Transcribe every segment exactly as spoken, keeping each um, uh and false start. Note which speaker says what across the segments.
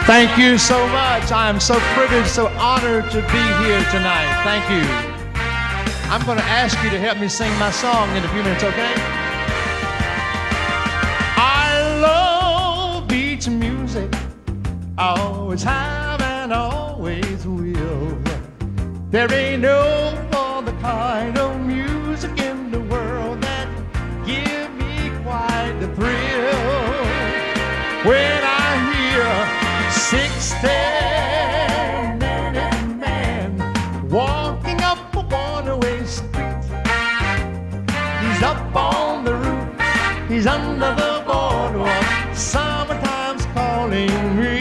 Speaker 1: Thank you so much. I am so privileged, so honored to be here tonight. Thank you. I'm going to ask you to help me sing my song in a few minutes, okay? I love beach music. I always have and always will. There ain't no other kind of music in the world that give me quite the thrill. When I hear sixteen-minute man walking up a one-way street, he's up on the roof, he's under the boardwalk, summertime's calling me.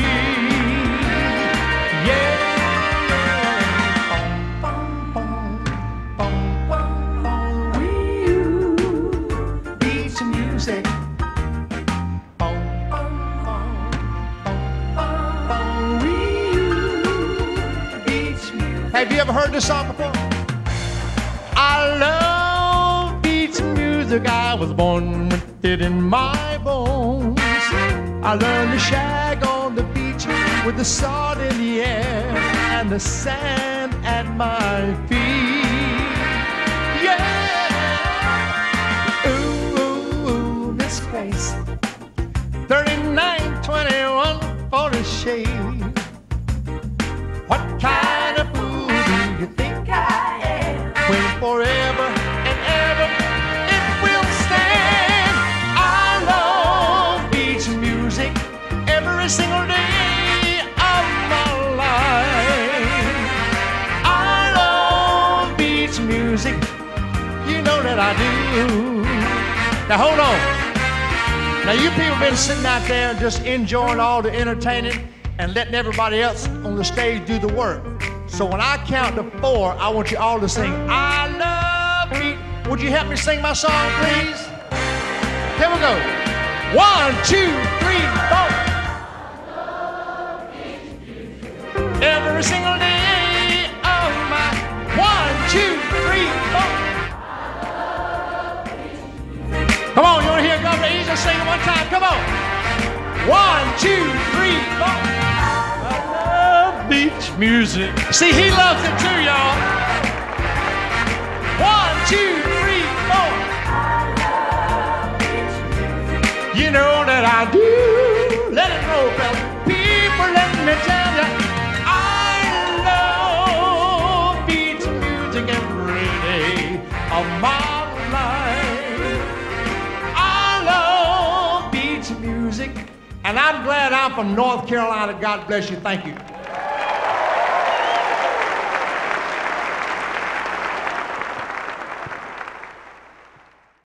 Speaker 1: Have you ever heard this song before? I love beach music. I was born with it in my bones. I learned to shag on the beach with the salt in the air and the sand at my feet. Yeah. Ooh, ooh, ooh, this place. thirty-nine twenty-one for the shade. What kind of fool you think I am? When forever and ever it will stand. I love beach music every single day of my life. I love beach music, you know that I do. Now hold on. Now you people been sitting out there just enjoying all the entertaining and letting everybody else on the stage do the work. So when I count to four, I want you all to sing, I love beach. Would you help me sing my song, please? Here we go. One, two, three, four. Every single day of my, one, two, three, four. Come on, you want to hear Governor Easy sing it one time? Come on. One, two, three, four. I love beach music. See, he loves it too, y'all. One, two, three, four. I love beach music. You know that I do. Let it roll, fella. People, let me tell you, I love beach music every day of my life. I love beach music. And I'm glad I'm from North Carolina. God bless you. Thank you.